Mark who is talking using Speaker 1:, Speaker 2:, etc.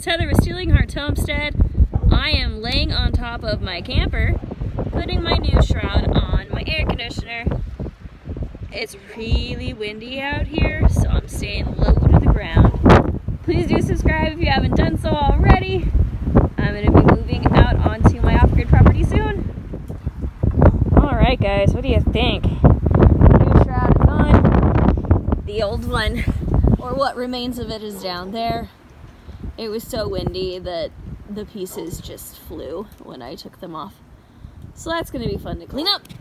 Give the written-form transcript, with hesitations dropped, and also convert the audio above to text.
Speaker 1: is Heather with Steelinghearts Homestead. I am laying on top of my camper, putting my new Shroud on my air conditioner. It's really windy out here, so I'm staying low to the ground. Please do subscribe if you haven't done so already. I'm going to be moving out onto my off-grid property soon. Alright guys, what do you think? New Shroud is on. The old one, or what remains of it, is down there. It was so windy that the pieces just flew when I took them off. So that's going to be fun to clean up.